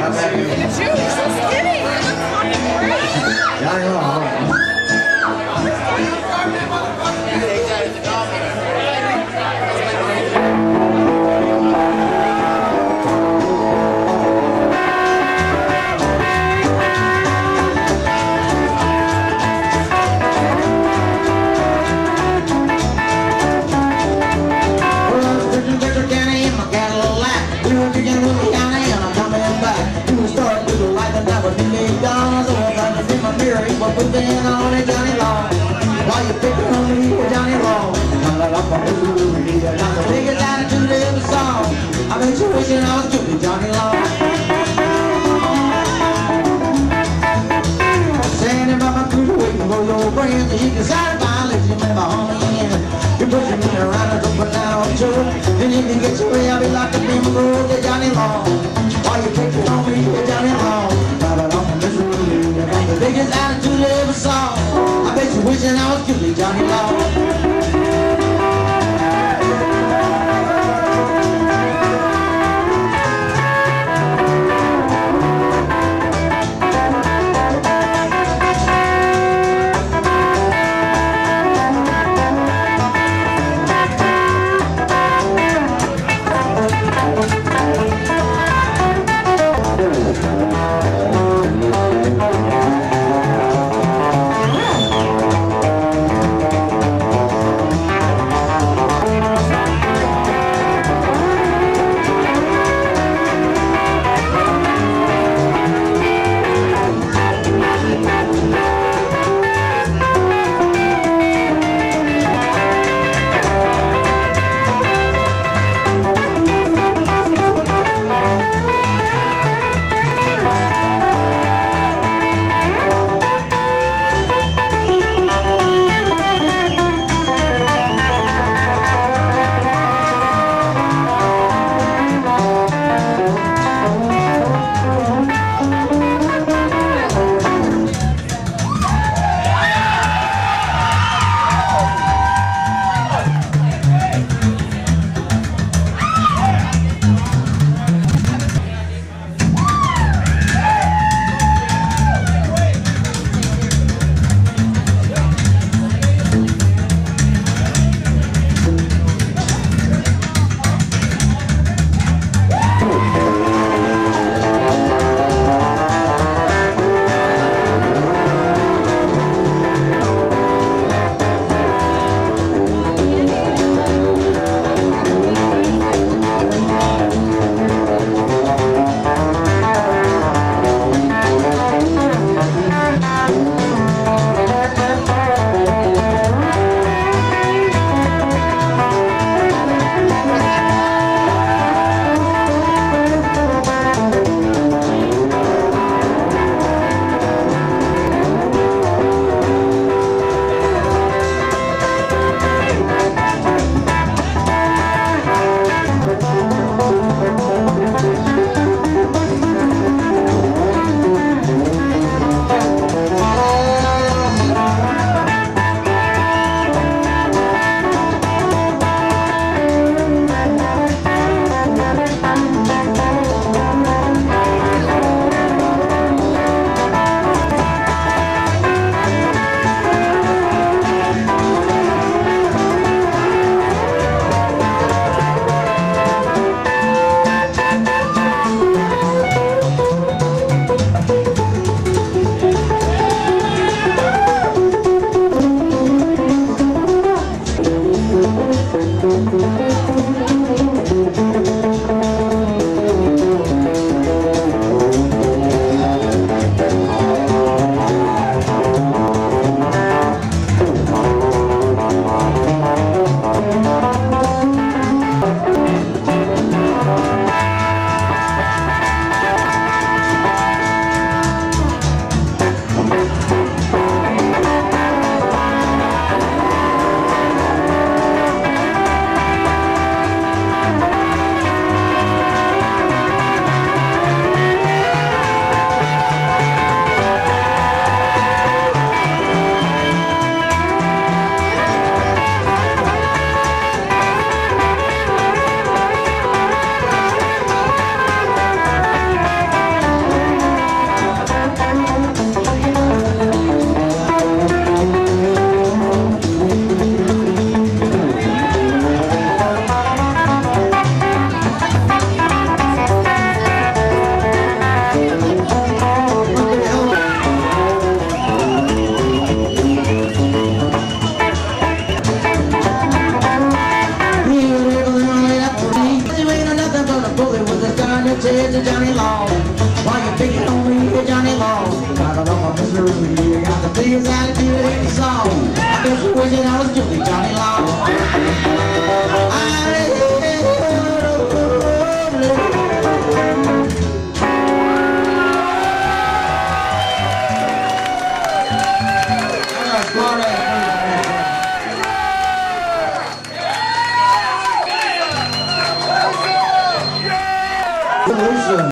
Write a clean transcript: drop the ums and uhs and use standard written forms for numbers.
at you. You're so skinny. You look fucking great. Yeah, I know. Moving on and Johnny Long, while you're picking on me, Johnny Long. Not the biggest attitude ever saw. I bet you wishing I was good, Johnny Long. Standing by my cruiser waiting for your friends, so you can satisfy, let you remember home in. You're pushing me around and up and down on tour, and if you get your way, I'll be locked up in my road, Johnny Long. While you're picking on me, Johnny Long. The biggest attitude I ever saw. I bet you wishing I was guilty, Johnny Law. Revolution.